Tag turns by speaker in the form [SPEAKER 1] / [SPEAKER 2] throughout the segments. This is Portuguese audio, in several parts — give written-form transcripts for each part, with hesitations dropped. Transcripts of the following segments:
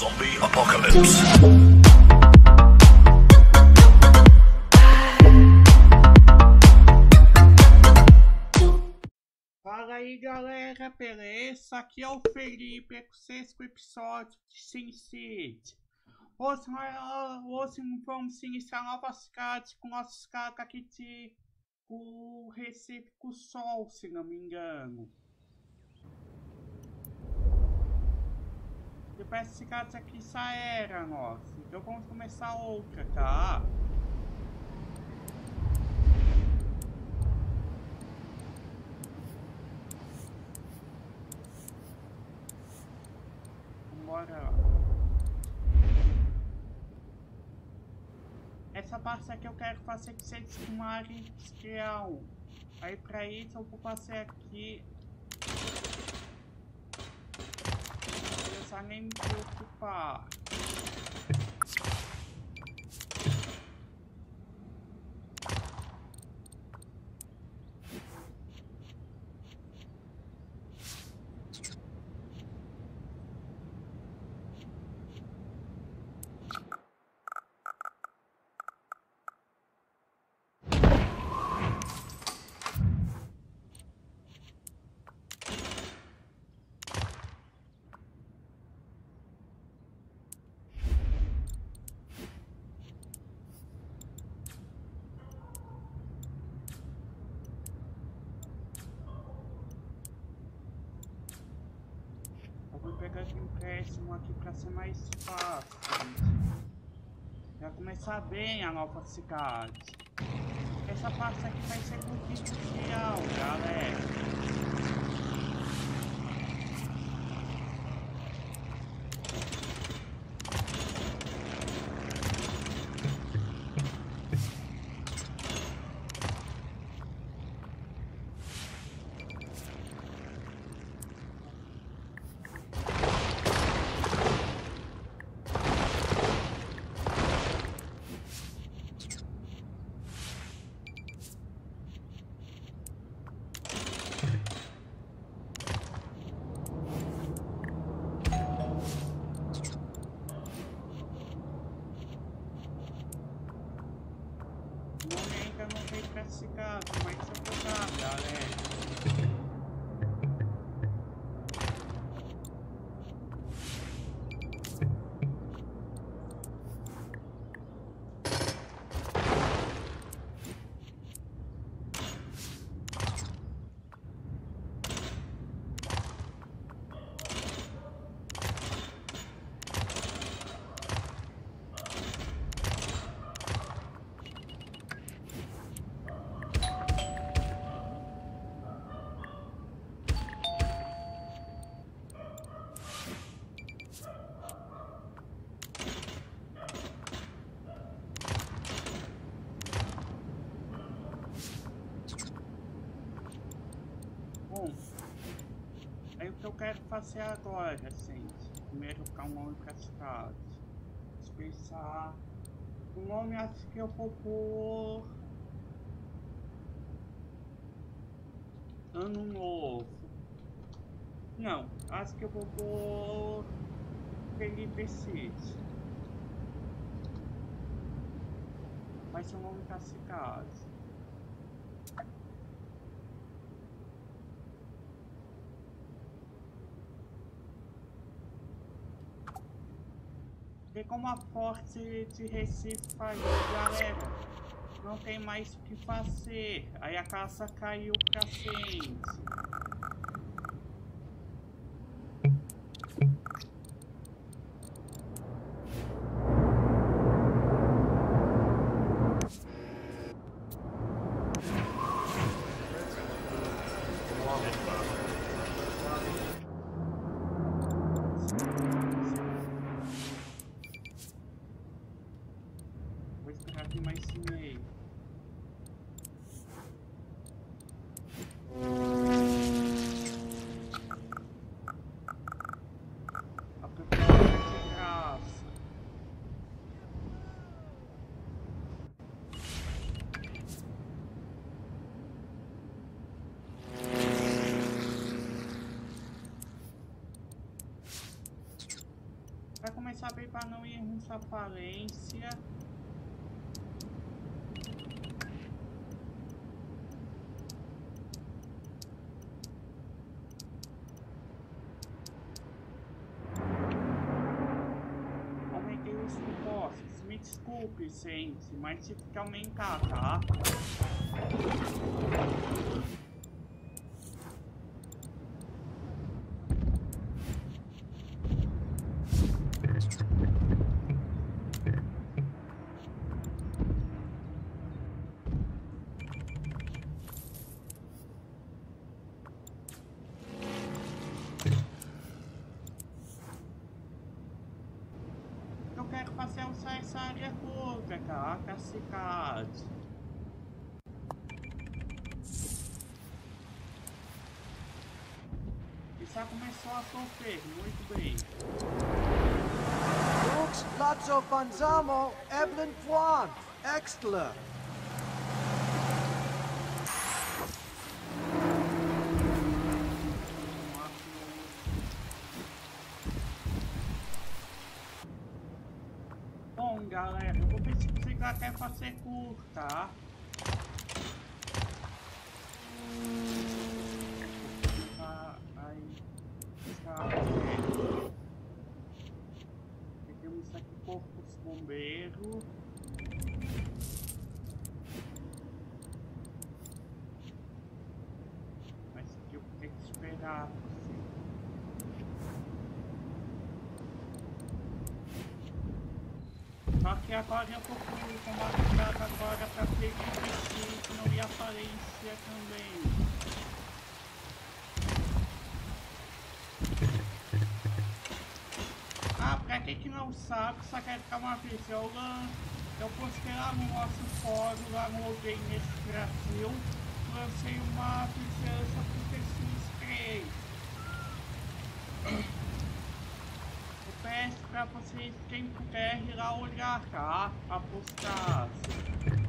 [SPEAKER 1] Zombie Apocalypse.
[SPEAKER 2] Fala aí galera, beleza? Aqui é o Felipe, é com o sexto episódio de SimCity. Hoje vamos iniciar novas cartas com nossos caras aqui de o Recife com o Sol, se não me engano. Eu peço esse cartas aqui já era, nossa. Então vamos começar outra, tá? Bora lá. Essa parte aqui eu quero fazer que vocês filmarem industrial. Aí pra isso eu vou fazer aqui. Não precisa nem me preocupar. Vou pegar de empréstimo aqui para ser mais fácil. Já começar bem a nova cidade. Essa parte aqui vai ser muito industrial, galera. Eu não veio pra esse caso, mas eu vou dar, galera. Bom, aí o que eu quero fazer agora, gente, primeiro ficar um nome para a cidade, pensar o nome, acho que eu vou pôr Ano Novo, não, acho que eu vou pôr Felipe City, vai ser o nome da cidade. Vê como a Forte de Recife falhou, galera. Não tem mais o que fazer. Aí a casa caiu pra frente. Vou esperar aqui mais e-mail. A preparação de graça. Vai começar bem para não irmos à falência. Aumentei os impostos. Me desculpe, gente, mas tive que aumentar, tá? Eu quero fazer usar essa área toda, tá? Da cidade. E já começou a sofrer, muito bem.
[SPEAKER 1] Lux Lazzo Panzamo Eblin Juan Extler.
[SPEAKER 2] Bom, galera, eu vou ver se consigo até fazer curta, tá? Temos aqui corpos bombeiros. Mas aqui eu vou ter que esperar. Só que agora eu vou tomar cuidado agora para ter que não ia falência também. Ah, pra quem que não sabe, só quer ficar uma vez, eu postei lá no nosso fórum, lá no Games Brasil, lancei uma vizinhança pro The Sims 3. Eu peço pra vocês, quem puder, ir lá olhar, tá? A postagem.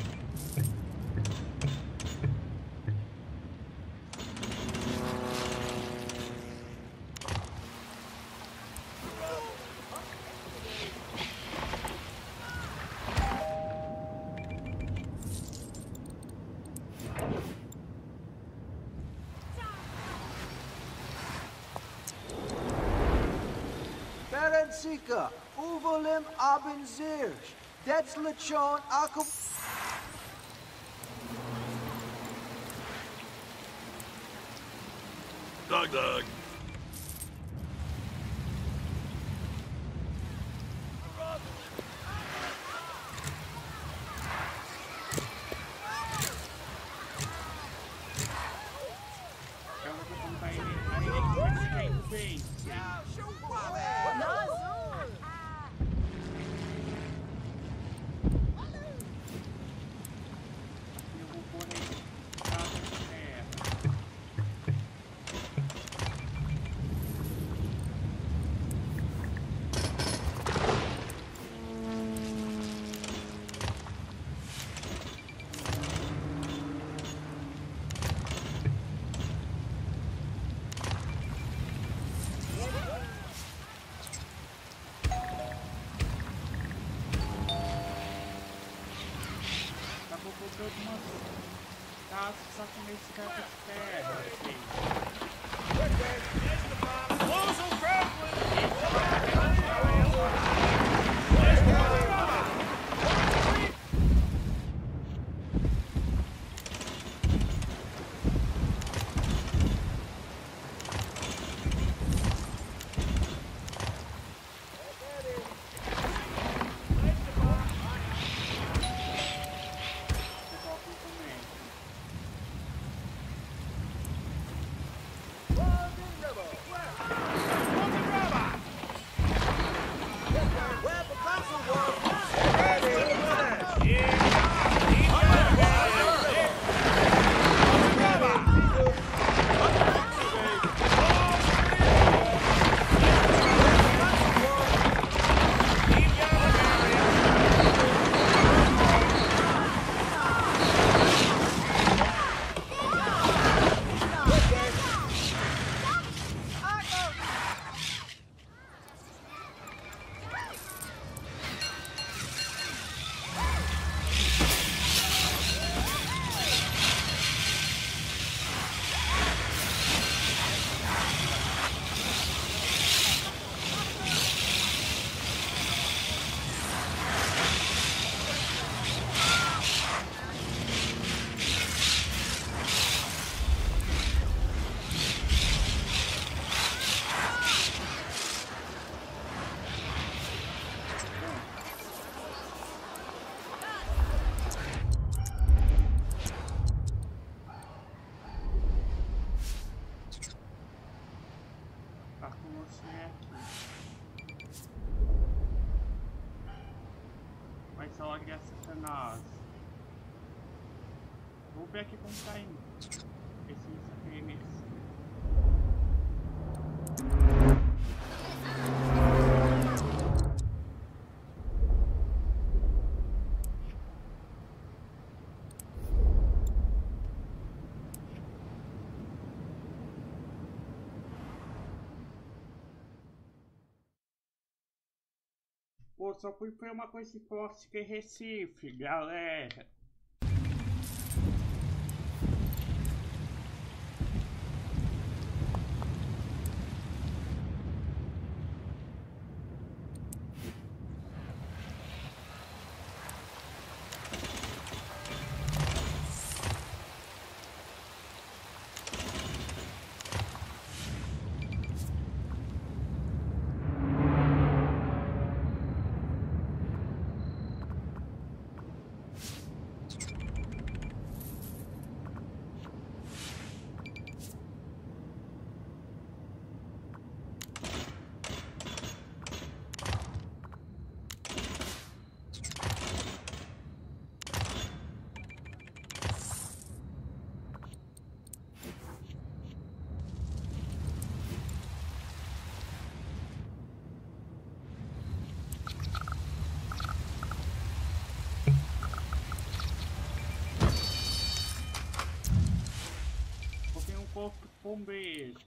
[SPEAKER 1] Berencica, Uvolim Abenzirsch, Detzlechon Akub.
[SPEAKER 3] Doug.
[SPEAKER 2] Eu vou contar ele bem. Eu vou pôr ele na terra. Acabou colocando umas casas só com esse capa de terra, gente. Glória a Satanás. Vou ver aqui como tá indo. Esse PMS. Pô, só fui pra uma coisa forte que é Recife, galera. Corpo de bombeiro.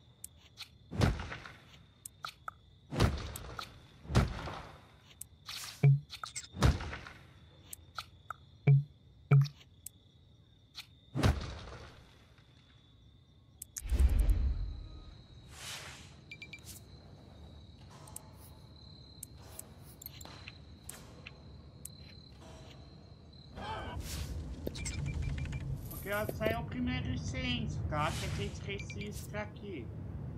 [SPEAKER 2] Porque essa é o primeiro licença, tá? Que a gente registra aqui.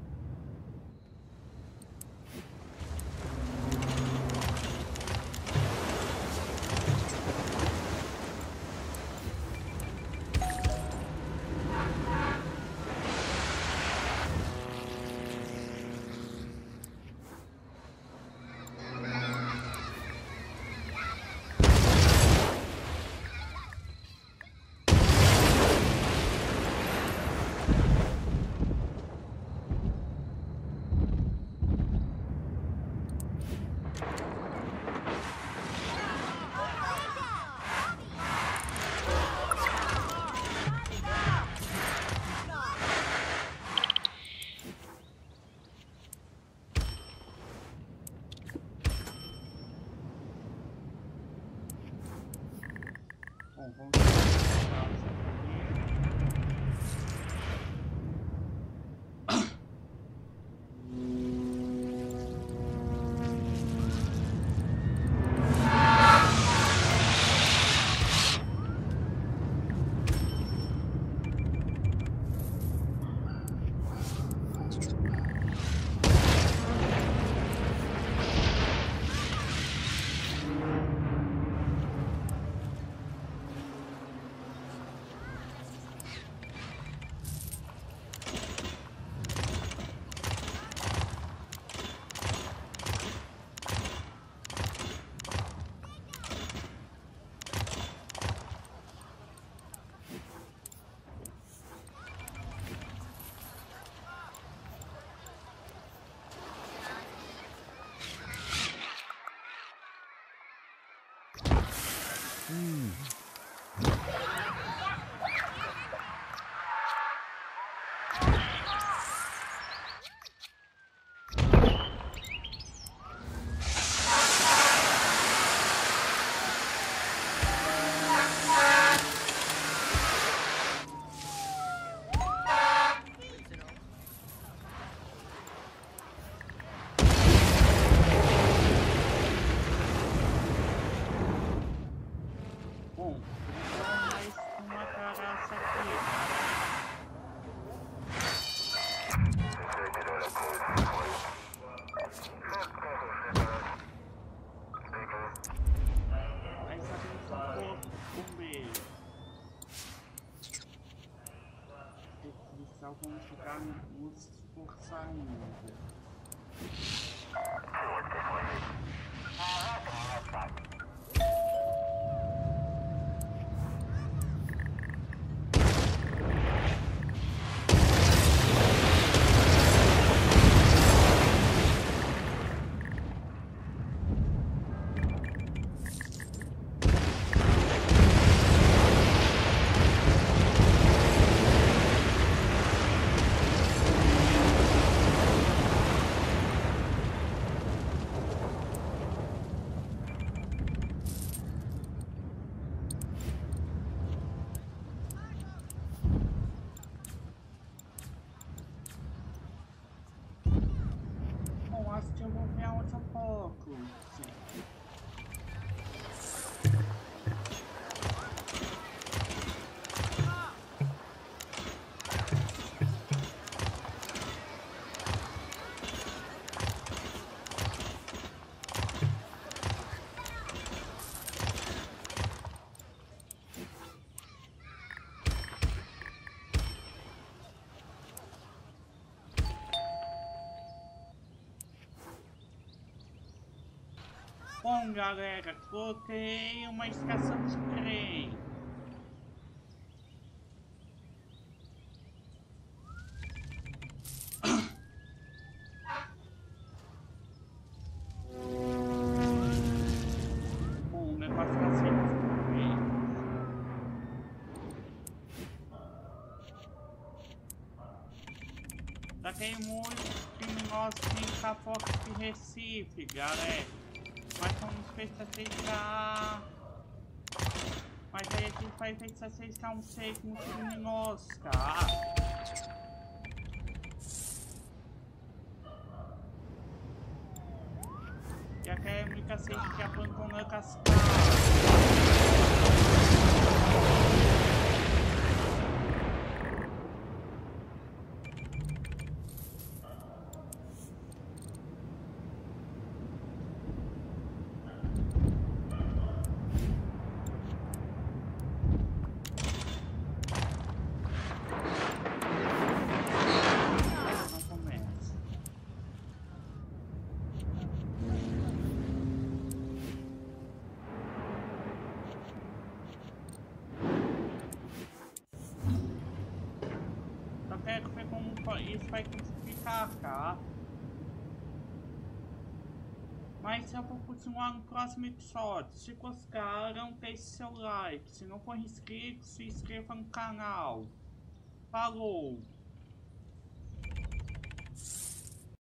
[SPEAKER 2] Bom, vamos vamos ficar nos esforçando. Bom, galera, coloquei uma estação de trem. Bom, o negócio tá sendo feito. Já tem muitos criminosos em Cafoque de Recife, galera. Mas vamos ver se aceitar. Mas aí a gente vai ver se aceitar um safe muito criminoso, tá? E aquela única safe que abandonou a cascata. Quero ver como isso vai classificar, tá? Mas eu vou continuar no próximo episódio. Se gostaram, deixe seu like. Se não for inscrito, se inscreva no canal. Falou!